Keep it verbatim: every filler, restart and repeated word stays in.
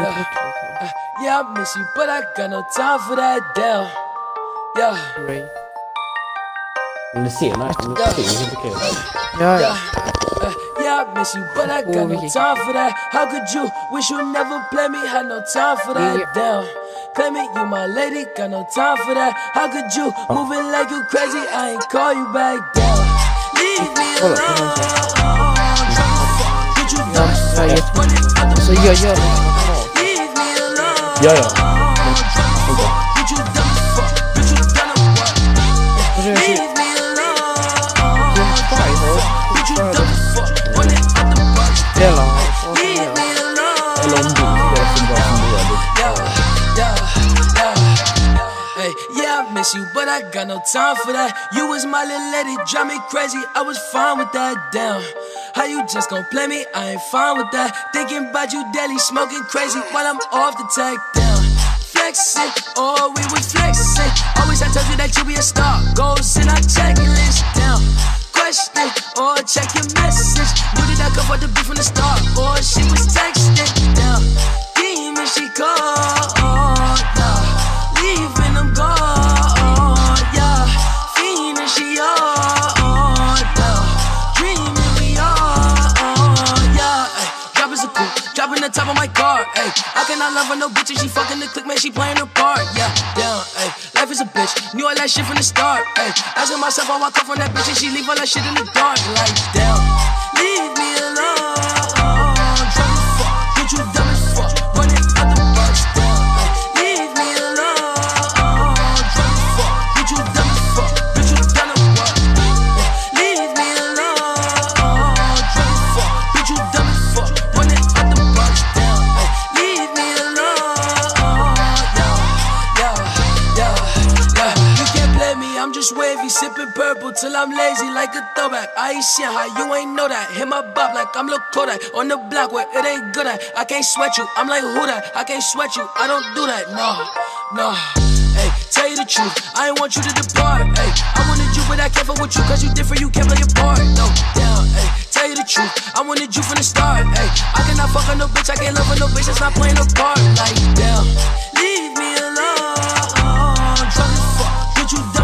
Yeah. Uh, yeah, I miss you, but I got no time for that damn. Yeah. Men det ser nice, men det ser inte kul ut. Ja, ja. Uh, yeah, I miss you, but I got no time for that. How could you wish you never play me? Had no time for that damn. Play me, you my lady, got no time for that. How could you moving like you crazy? I ain't call you back down. Leave me alone. Could you done Så jag gör det. Leave me alone. Ja, ja. Could you done fuck? Could you done what? Leave me alone. Could you done fuck? Run it out the box. Hela. Leave me alone. Eller om du spelar som bra som du gör. Yeah, yeah, yeah. Hey, yeah, I miss you, but I got no time for that. You was my little lady, drive me crazy. I was fine with that, damn. How you just gon' play me? I ain't fine with that. Thinking about you daily, smoking crazy while I'm off the tag down. Flexing, oh, we was flexing. Always I told you that you be a star. Goals in our checklist down. Question, or check your message. Knew that I could afford the beat from the start. Or she was texting down. Demon, she called, yeah. Leaving them gone, yeah. Fiending, she on, yeah. Dreaming, we on, yeah. Ay, drop is a cool, dropping the top of my car, ayy. I cannot love her, no bitch, and she fucking the click, man, she playing her part, yeah. Down, ayy. Life is a bitch, knew all that shit from the start, ayy. Asking myself how I come from that bitch, and she leave all that shit in the dark, like, damn. Leave me alone, drunk as fuck, get you dumb as fuck, running out the box, down. Leave me alone, drunk as fuck, get you dumb as fuck, get you done as what? Leave me alone, drunk as fuck, get you dumb as fuck, running out the box, down. Leave me alone, yeah, yeah, yeah, yeah. You can't play me, I'm just wavy, sipping purple till I'm lazy like a throwback. I ain't shit, how you ain't know that? Hit my bop like I'm Lil Kodak on the block where it ain't good at. I can't sweat you, I'm like who that? I can't sweat you, I don't do that, no, no. Hey, tell you the truth, I ain't want you to depart. Hey, I wanted you, but I can't fuck with you, cause you different, you can't play your part. No, down, hey, tell you the truth, I wanted you from the start. Hey, I cannot fuck on no bitch, I can't love on no bitch that's not playing a part. Like, down, leave me alone, drunk as fuck, get you done.